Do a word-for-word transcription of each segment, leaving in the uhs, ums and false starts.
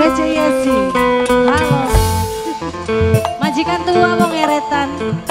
Cece Yesi, halo. Majikan tua mau ngeretan.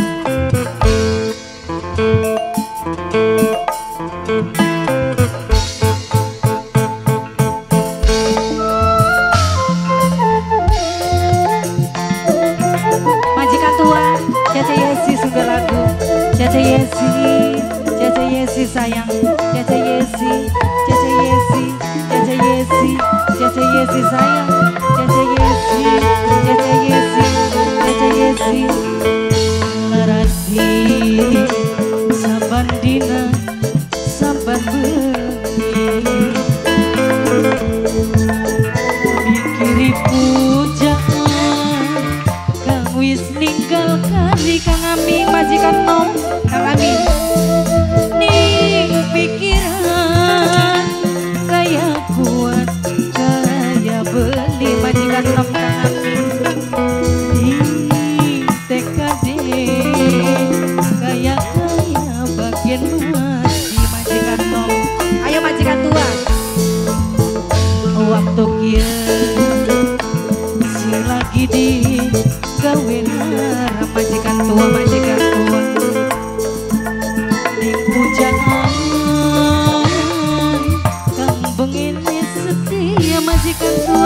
Majikan tua, Cece Yesi sudah lagu. Cece Yesi, Cece Yesi sayang. Cece Yesi, Cece Yesi, Cece Yesi, Cece Yesi sayang. Cece Yesi, Cece Yesi, Cece Yesi. Larasi saban dina saban bengi mikiri pujaan kang wis ninggal kali Kang Amin majikan nom Kang Amin ning pikiran kaya kuat kaya beli majikan nom Kang Amin ning tekade kaya kaya bagian mati majikan nom ayo majikan tua waktu kia si lagi di gawe lara majikan tua majikan tua ning pujaan kang bengene setia majikan tua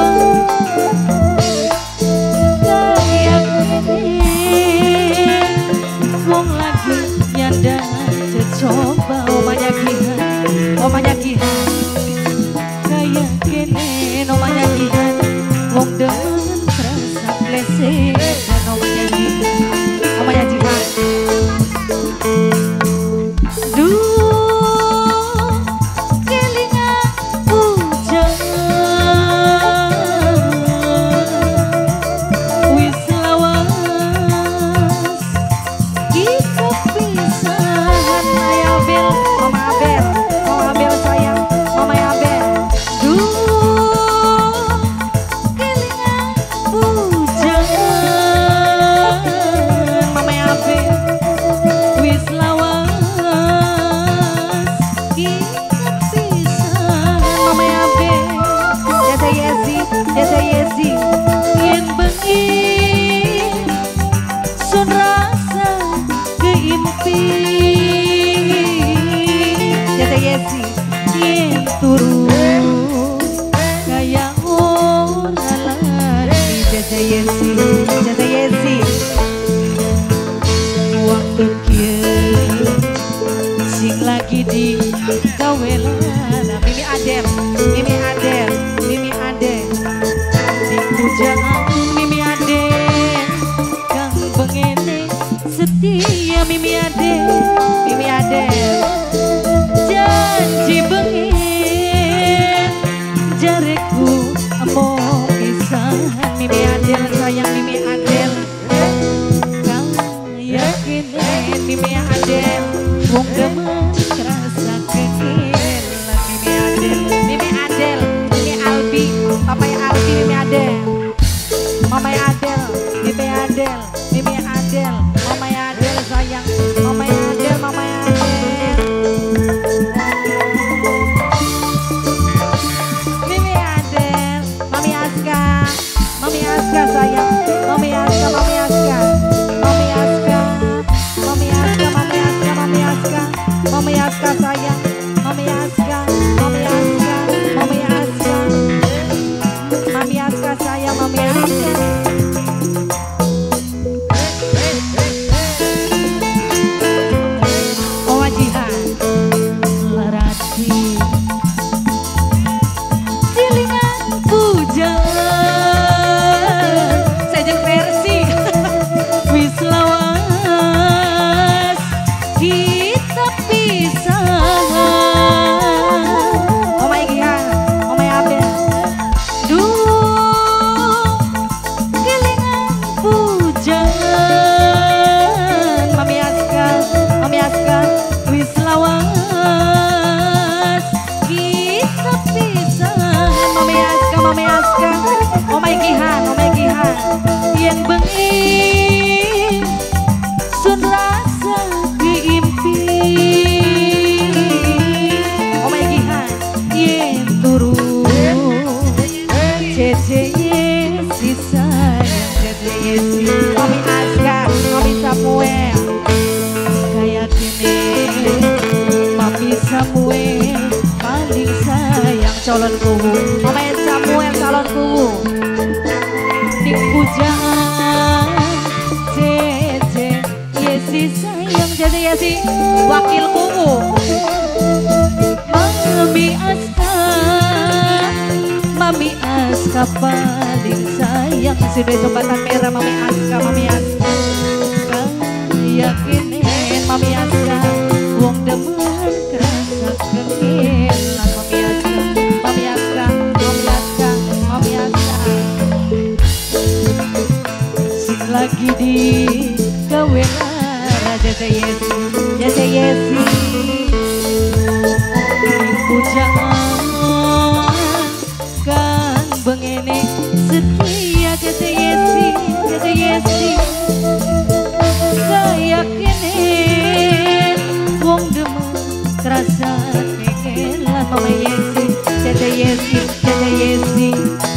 kaya kene wong lagi nyanda coba omanya kihan omanya kihan kaya kene omanya kihan wong demen terasa klese dan omanya kihan omanya kihan duh kelingan hujan wis lawas kita pisahan ayo Abel Mama Abel Mama Abel sayang Mama Abel duh kelingan hujan Mama Abel wis lawas kita pisahan Mama Abel Cece Yesi Cece Yesi yen bengi sun rasa keimpi Cece Yesi yen turu kaya ora lari Cece Yesi Cece Yesi waktu kia sing lagi di gawelan Mimi Adel Mimi Adel Mimi Adel di pujaan Mimi Adel kang bengene setia Mimi Adel Mimi Adel janji bengen jareku mau pisahan Mimi Adel sayang Mimi Adel kang yakinin Mimi Adel wong demen kerasa kehilangan Mimi Adel Mimi Adel Mimi Albi Papaya Albi Mimi Adel Mama Adel Mimi Adel Mimi Adel Mama Adel sayang Mama Adel Mama Adel Mimi Adel Mami Aska Mami Aska sayang Mami Aska Mami Aska Mami Aska Mami Aska Mami Aska Mami Aska Mami Aska sayang Mami Aska Mami Aska Mami Aska Mami Aska sayang Mami Aska Pewajihan Larati Silingan pujan Sejeng versi wis lawas kita pisahan Omay Gihan Omay Abel duh kelingan pujan Mami Aska Mami Aska wis lawas kita pisahan Mami Aska Mami Aska Omay Gihan Omay Gihan yen bengi sun rasa keimpi Omay Gihan yen turu Cece calon kuwu. Mama Samuel calon kuwu. Ning pujaan Cece Yesi sayang Cece Yesi wakil kuwu. Mami Aska, Mami Aska paling sayang. Sudah jembatan merah Mami Aska, Mami Aska. Yakinin Mami Aska, wong demen kerasa kengilan. Mami Aska, Mami Aska, Mami Aska, Mami Aska. Sing lagi di gawe lara Cece Yesi, Cece Yesi. Pujaan kan bengene setia Cece Yesi, Cece Yesi. Kayakinin wong demen kerasa kengelan Mama Yesi, Cece Yesi, Cece Yesi.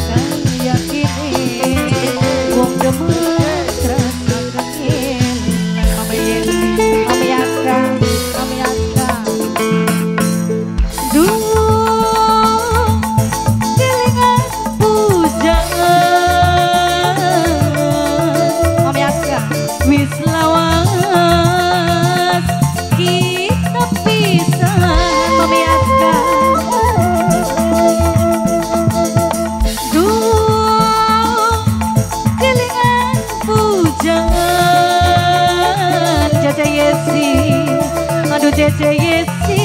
Kayakinin wong demen kerasa kengelan Mama Yesi, Mami Aska, Mami Aska. Duh, kelingan pujaan Mami Aska, wis lawas kita pisahan Mami Aska. Duh, kelingan pujaan Cece Yesi, aduh Cece Yesi.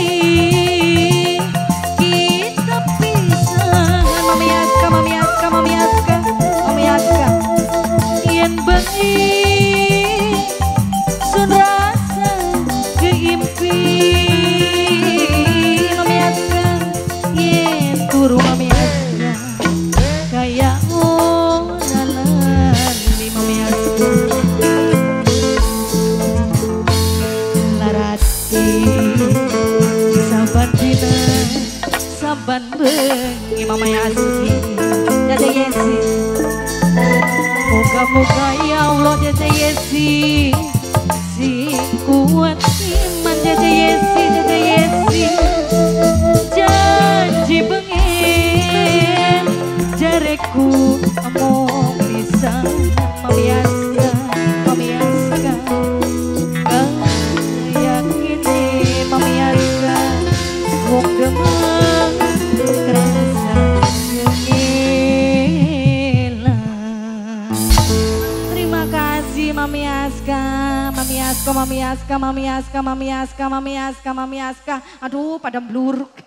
Kita pisahan Mami Aska, Mami Aska, Mami Aska, Mami Aska. Yen bengi sun rasa keimpi Mami Aska, yen turu Mami Aska kayak ngalali Mami Aska. Larati saban dina saban bengi Mami Aski, Cece Yesi. Moga-moga ya Allah Cece Yesi si kuat iman Cece Yesi, Cece Yesi. Janji bengen jareku among bisa Mami Aska, Mami Aska. Kayakini Mami Aska wong demen kerasa kengilan. Terima kasih Mami Aska, Mami Aska, Mami Aska, Mami Aska, Mami Aska, Mami Aska, Mami Aska. Aduh pada blur.